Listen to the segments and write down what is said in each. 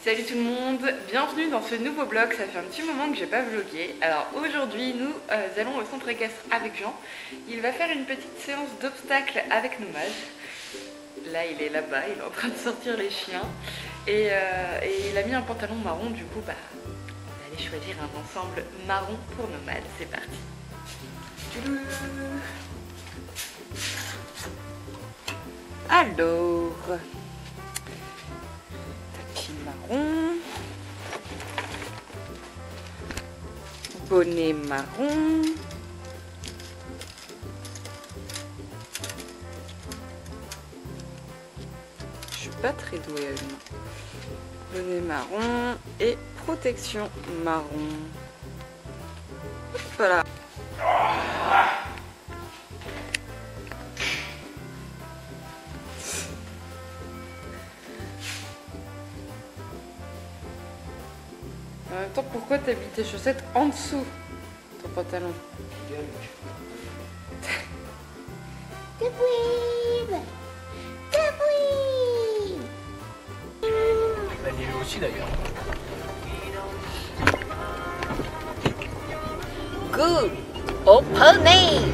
Salut tout le monde, bienvenue dans ce nouveau vlog. Ça fait un petit moment que j'ai pas vlogué. Alors aujourd'hui nous allons au centre équestre avec Jean. Il va faire une petite séance d'obstacles avec Nomad. Là il est là-bas, il est en train de sortir les chiens. Et il a mis un pantalon marron, du coup on va aller choisir un ensemble marron pour Nomad. C'est parti. Alors, tapis marron, bonnet marron, je suis pas très douée à une main. Bonnet marron et protection marron. Voilà. En même temps, pourquoi t'as mis tes chaussettes en dessous ton pantalon? Daniel aussi d'ailleurs. Good opening.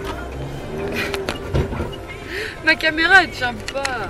Ma caméra elle tient pas.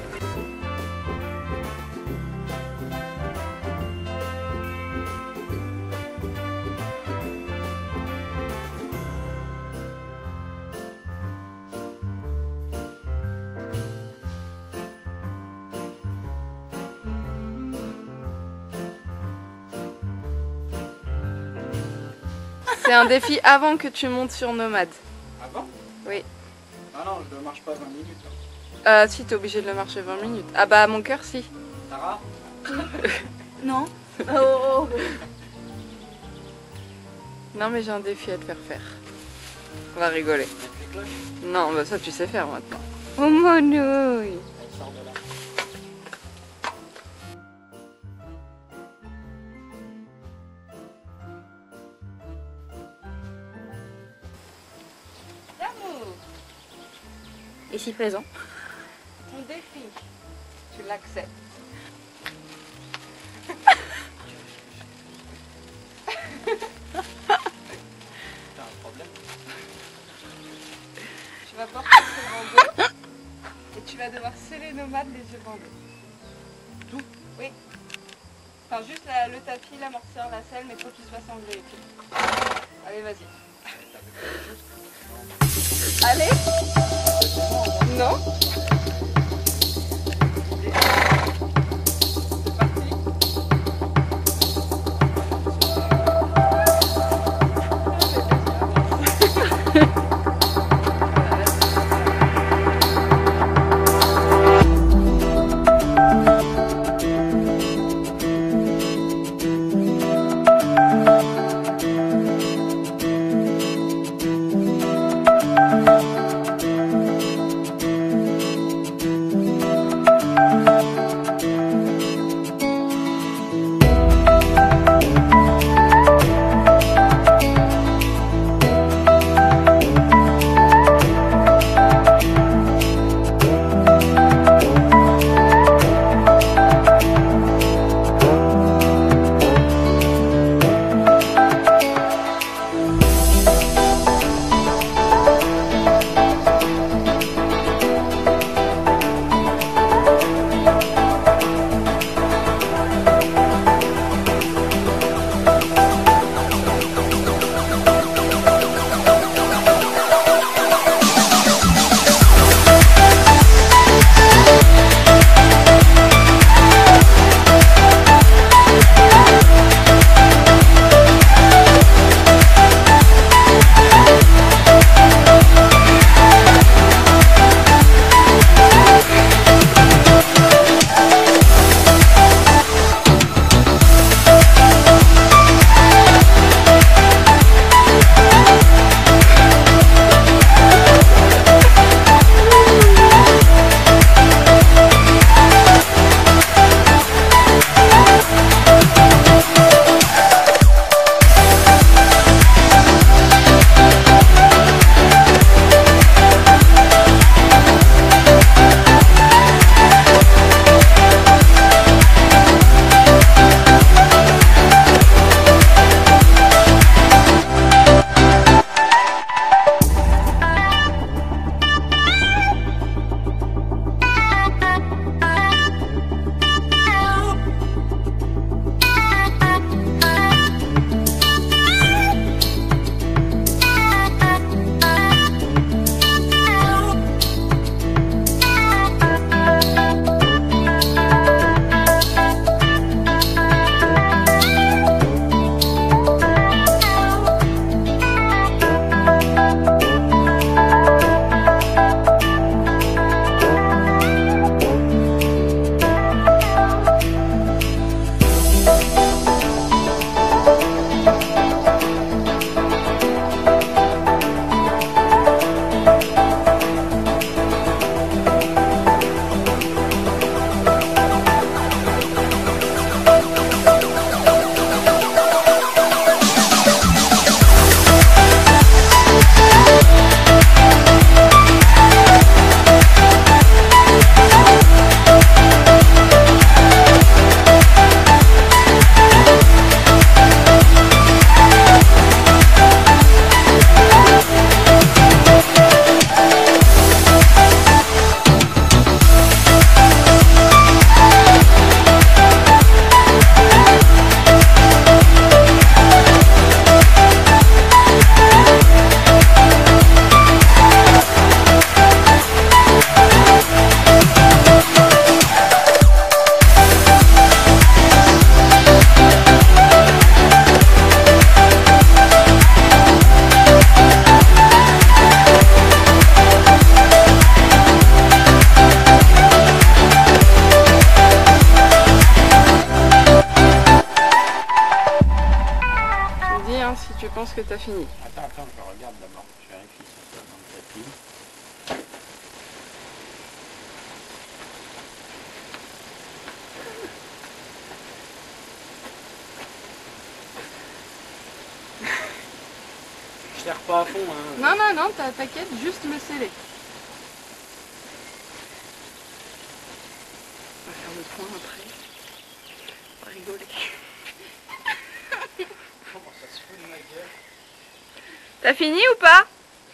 C'est un défi avant que tu montes sur Nomad. Avant? Oui. Ah non, je ne marche pas 20 minutes. Si, t'es obligé de le marcher 20 minutes. Ah bah à mon cœur si. Tara? Non. Oh. Non mais j'ai un défi à te faire faire. On va rigoler. Avec les cloches? Non, bah ça tu sais faire maintenant. Oh mon nouille. Elle sort de là. Ici présent. Ton défi, tu l'acceptes. T'as un problème? Tu vas porter ce bandeau et tu vas devoir sceller Nomad les yeux bandés. Tout? Oui. Enfin juste le tapis, l'amortisseur, la selle, mais faut qu'il soit sanglé et tout. Allez vas-y. Allez. Non. tu penses que t'as fini. Attends, je regarde d'abord. Je vérifie si ça dans le tapis. Je serre pas à fond. Hein. Non, t'inquiète, juste me sceller. On va faire le point après. On va rigoler. Comment ça se fout de ma gueule? T'as fini ou pas?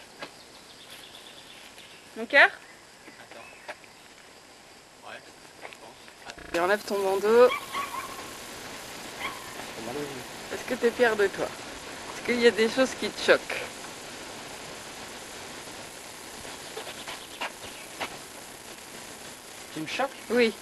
Mon cœur? Attends. Ouais, je pense. Et enlève ton bandeau. C'est malheureux. Est-ce que t'es fier de toi? Est-ce qu'il y a des choses qui te choquent? Tu me choques? Oui.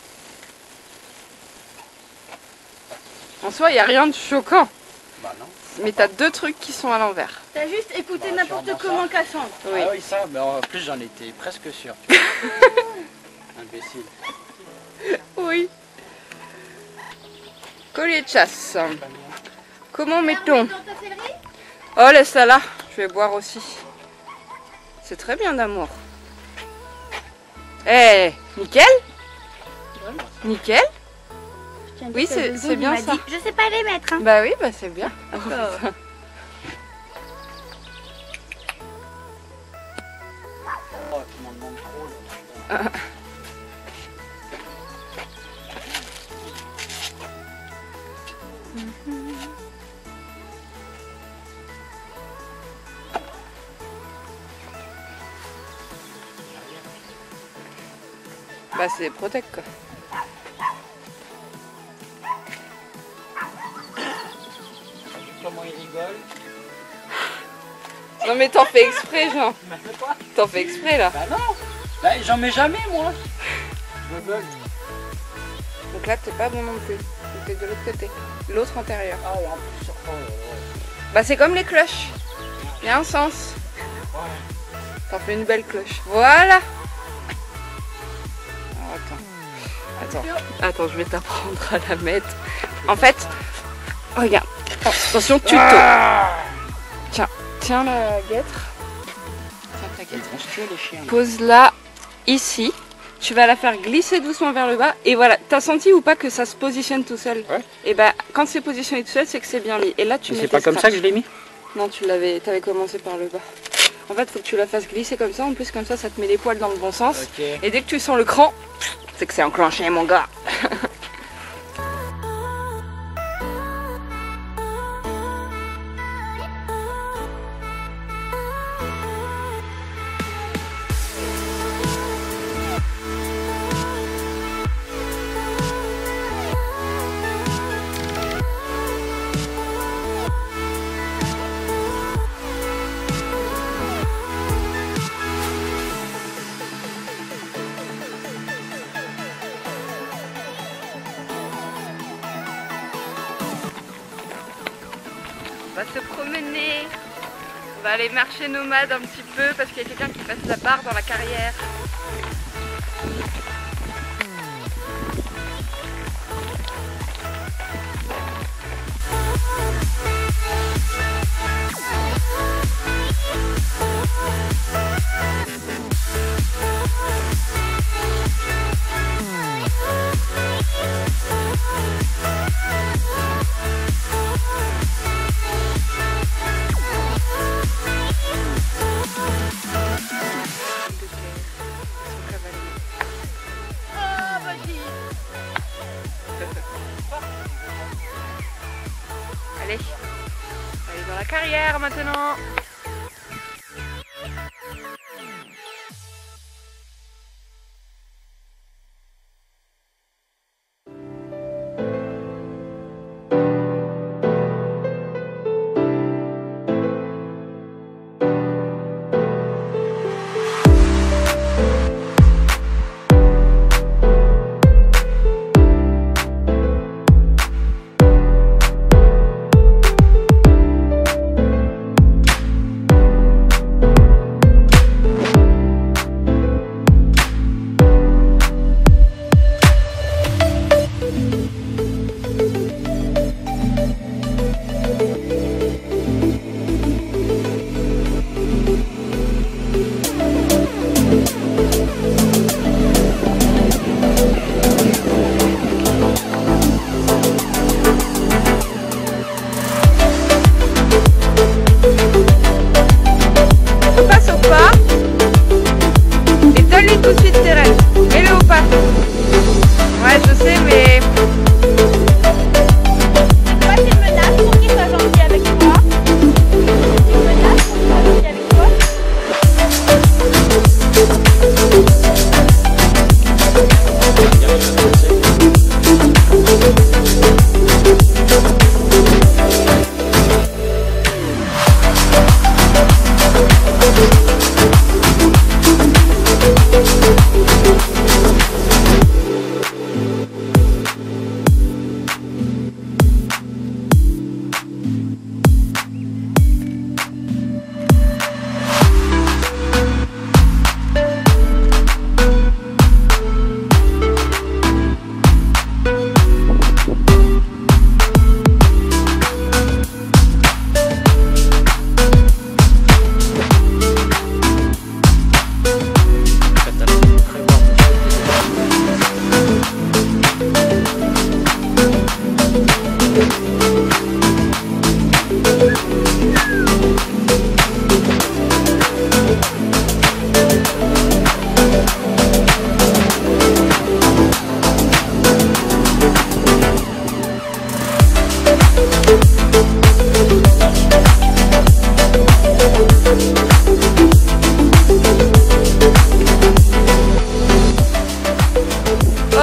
En soi, il n'y a rien de choquant. Bah non. Mais t'as deux trucs qui sont à l'envers. T'as juste écouté Bah, n'importe sûrement comment ça. Cassandre. Oui. Ah oui, ça, mais en plus j'en étais presque sûr. Tu vois. Imbécile. Oui. Collier de chasse. Comment met-on? Dans ta céleri? Oh, laisse-la là. Je vais boire aussi. C'est très bien d'amour. Eh, nickel? Nickel? Oui, c'est bien ça. Je sais pas les mettre. Hein. Bah oui, bah c'est bien. Oh, tu m'en demandes trop là. Bah c'est protect quoi. Comment il rigole? Non mais t'en fais exprès, Jean. Il m'a fait quoi? T'en fais exprès là. Bah non. Bah, j'en mets jamais moi. Je me bug. Donc là t'es pas bon non plus. T'es de l'autre côté. L'autre antérieur. Ah et en plus sur quoi? Bah c'est comme les cloches. Il y a un sens. Ouais. T'en fais une belle cloche. Voilà. Alors, attends, je vais t'apprendre à la mettre. En fait, regarde. Oh, attention, tuto. Tiens la guêtre. Tiens ta Ils guêtre. vont se tuer les chiens. Pose-la ici. Tu vas la faire glisser doucement vers le bas. Et voilà, t'as senti ou pas que ça se positionne tout seul? Ouais. Et bah, quand c'est positionné tout seul, c'est que c'est bien mis. Et là, tu mets C'est tes pas comme ça straps. que je l'ai mis? Non, t'avais commencé par le bas. En fait, faut que tu la fasses glisser comme ça. En plus, comme ça te met les poils dans le bon sens. Ok. Et dès que tu sens le cran, c'est que c'est enclenché, mon gars. On va se promener. On va aller marcher nomade un petit peu parce qu'il y a quelqu'un qui passe la barre dans la carrière. Allez, on va aller dans la carrière maintenant.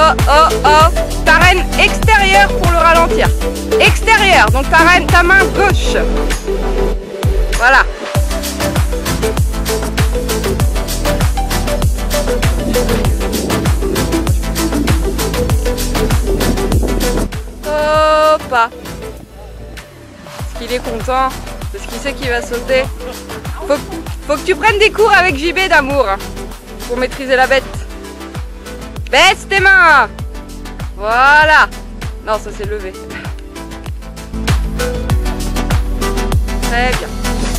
oh, oh. Ta reine extérieure pour le ralentir. Extérieure, donc ta main gauche. Voilà. Pas. Est-ce qu'il est content? Est-ce qu'il sait qu'il va sauter? Faut que tu prennes des cours avec JB d'amour pour maîtriser la bête. Baisse tes mains. Voilà. Non, ça s'est levé. Très bien.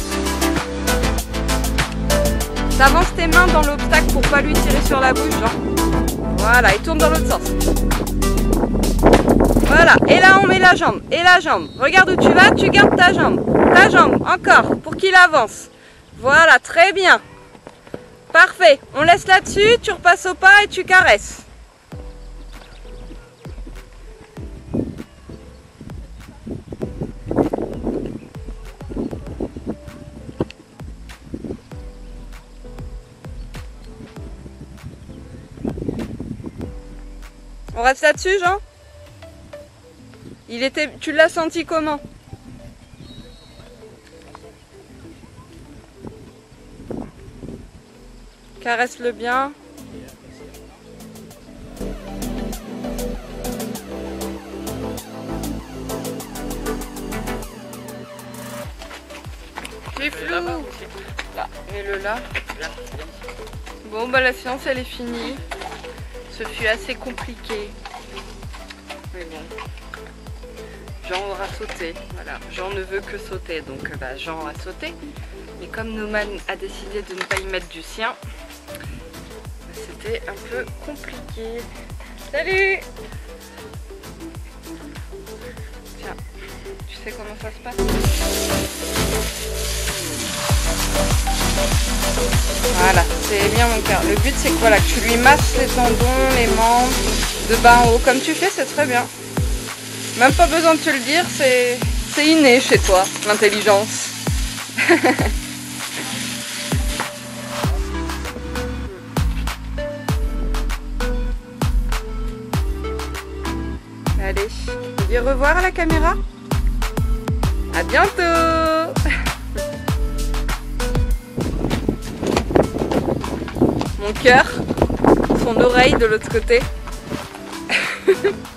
T'avances tes mains dans l'obstacle pour pas lui tirer sur la bouche, genre. Voilà, et tourne dans l'autre sens. Voilà, et là on met la jambe, et la jambe. Regarde où tu vas, tu gardes ta jambe, encore, pour qu'il avance. Voilà, très bien. Parfait, on laisse là-dessus, tu repasses au pas et tu caresses. On reste là-dessus, Jean? Tu l'as senti comment? Caresse-le bien. C'est flou. Là, mets-le là. Bon, bah la séance elle est finie. Ce fut assez compliqué. Mais bon. Jean aura sauté, voilà. Jean ne veut que sauter, donc bah, Jean a sauté. Mais comme Noman a décidé de ne pas y mettre du sien, bah, c'était un peu compliqué. Salut! Tiens, tu sais comment ça se passe? Voilà, c'est bien mon cœur. Le but c'est que, voilà, que tu lui masses les tendons, les membres, de bas en haut. Comme tu fais, c'est très bien. Même pas besoin de te le dire, c'est inné chez toi, l'intelligence. Allez, dis au revoir à la caméra. À bientôt. Mon cœur, son oreille de l'autre côté.